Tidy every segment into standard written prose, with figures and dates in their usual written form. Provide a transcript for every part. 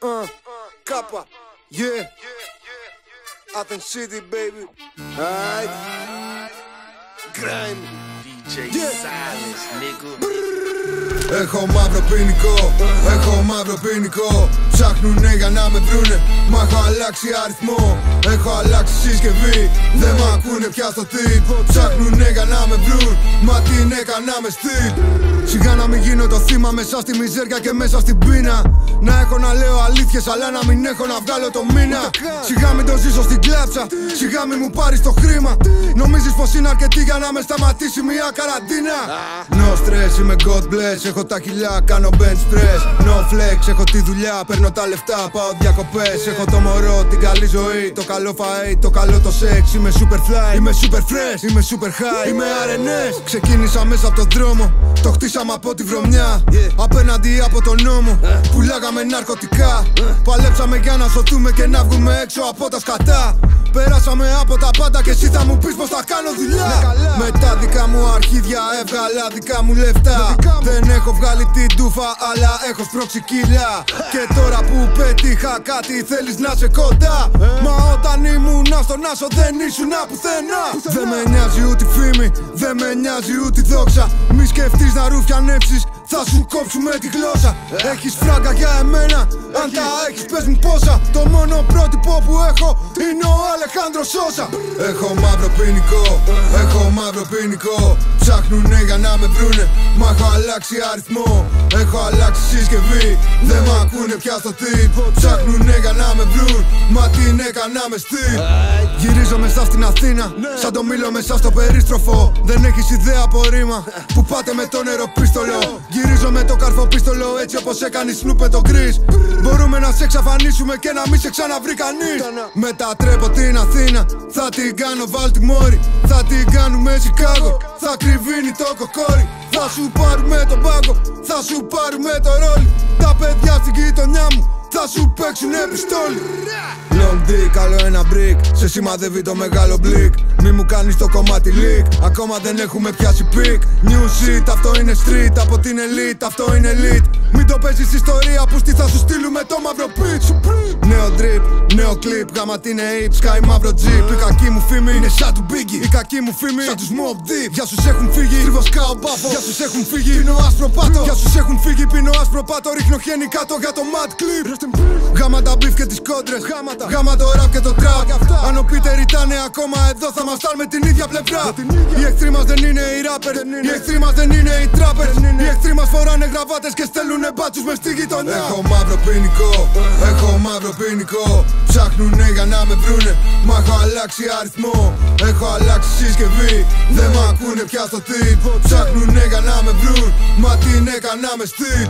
Kappa, yeah. Athens City, baby. Alright. Grime. DJ Silence, nigga. Έχω μαύρο ποινικό, έχω μαύρο ποινικό. Ψάχνουνε για να με βρούνε, μα έχω αλλάξει αριθμό. Έχω αλλάξει συσκευή, δεν μ' ακούνε πια στο τύπ. Ψάχνουνε για να με βρουν, μα την έκανα με στυλ. Σιγά να μην γίνω το θύμα μέσα στη μιζέρια και μέσα στην πείνα. Να έχω να λέω αλήθειες αλλά να μην έχω να βγάλω το μήνα. Σιγά μην το ζήσω στην κλάψα, σιγά μην μου πάρεις το χρήμα. Νομίζεις πως είναι αρκετή για να με σταματήσει μια καραντίνα. No stress, είμαι God bless, έχω τα κιλά, κάνω bench press. No flex, έχω τη δουλειά, παίρνω τα λεφτά, πάω διακοπές. Έχω το μωρό, την καλή ζωή, το καλό φαΐ, το καλό το σεξ. Είμαι super fly, είμαι super fresh, είμαι super high, είμαι RNS. Ξεκίνησα μέσα από τον δρόμο, το χτίσαμε από τη βρωμιά. Απέναντι από τον νόμο, πουλάγαμε ναρκωτικά. Παλέψαμε για να σωθούμε και να βγούμε έξω από τα σκατά. Περάσαμε από τα πάντα και εσύ θα μου πεις πως θα κάνω δουλειά. Με τα δικά μου αρχίδια έβγαλα δικά μου λεφτά. Δεν έχω βγάλει την τούφα αλλά έχω σπρώξει κιλά. Και τώρα που πέτυχα κάτι θέλεις να σε κοντά. Μα όταν ήμουν στον άσο δεν ήσουν πουθενά. Δεν με νοιάζει ούτε φήμη, δεν με νοιάζει ούτε δόξα. Μη σκεφτείς να ρουφιανέψεις, θα σου κόψουμε τη γλώσσα. Έχεις φράγκα για εμένα, αν τα έχεις πες μου πόσα. Το μόνο πρότυπο που έχω είναι ο Αλεχάνδρος Σόσα. Έχω μαύρο ποινικό, έχω μαύρο ποινικό. Ψάχνουνε για να με βρούνε, μα έχω αλλάξει αριθμό. Έχω αλλάξει συσκευή, δεν μ' ακούνε πια στο τύπ. Ψάχνουνε για να με βρουν, μα την έκανα με στυλ. Γυρίζω μέσα στην Αθήνα, σαν το μήλο μέσα στο περίστροφο. Δεν έχεις ιδέα από ρήμα, που πάτε με το νεροπίστολο. Γυρίζω με το καρφοπίστολο έτσι όπως έκανε η Snoop με το Chris. Μπορούμε να σε εξαφανίσουμε και να μην σε ξαναβρει κανείς. Μετατρέπω την Αθήνα, θα την κάνω Βαλτιμόρη. Θα την κάνουμε Σικάγο, θα κρυβίνει το κοκόρι. Θα σου πάρουμε τον πάγκο, θα σου πάρουμε το ρόλι. Τα παιδιά στην γειτονιά μου θα σου παίξουνε πιστόλι. Long dick, καλό ένα brick, σε σημαδεύει το μεγάλο μπλικ. Μη μου κάνεις το κομμάτι leak, ακόμα δεν έχουμε πιάσει pick. New shit, αυτό είναι street, από την elite, αυτό είναι elite. Μην το παίζεις ιστορία που στη θα σου στείλουμε το μαύρο pitch. Νέο drip, νέο clip, γάμα την hip, sky μαύρο jeep. Η κακή μου φήμη είναι σαν του Biggie, η κακή μου φήμη σαν τους Mobb Deep. Για σους έχουν φύγει, τρίβος κάω μπάφο. Για σους έχουν φύγει, πίνω άσπρο πάτο. Για σους έχουν φύγει, πίνω άσπρο πάτο. Ρίχνω χένι κάτω για το mad clip. Γάμα τα beef και τις κόντρες, γάμα το rap και το trap. Αν ο Πίτερ ήταν ακόμα εδώ θα μας με την ίδια πλευρά. Οι εχθροί μας δεν είναι οι rappers, οι εχθροί μας δεν είναι οι trappers. Οι εχθροί μας φοράνε γραβάτες και στέλνουνε μπάτσους μες στη γειτονιά. Έχω μαύρο ποινικό, έχω μαύρο ποινικό. Ψάχνουνε για να με βρούνε, μα έχω αλλάξει αριθμό. Έχω αλλάξει συσκευή, δεν μ' ακούνε πια στο τύπ. Ψάχνουνε για να με βρουν, μα την έκανα με στυλ.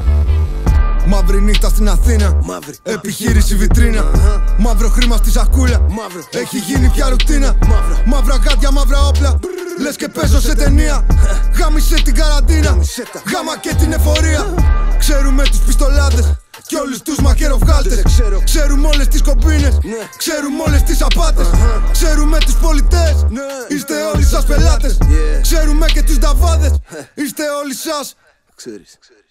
Μαύρη νύχτα στην Αθήνα, μαύρη επιχείρηση βιτρίνα. Μαύρο χρήμα στη σακούλα, έχει γίνει πια ρουτίνα. Μαύρα γάντια, μαύρα όπλα, λες και παίζω σε ταινία. Γάμισε την καραντίνα, γάμα και την εφορία. Ξέρουμε τους πιστολάδες κι όλους τους μαχαιροβγάλτες. Ξέρουμε όλες τις κομπίνες, ξέρουμε όλες τις απάτες. Ξέρουμε τους πολιτές, είστε όλοι σας πελάτες. Ξέρουμε και τους νταβάδες, είστε όλοι σας.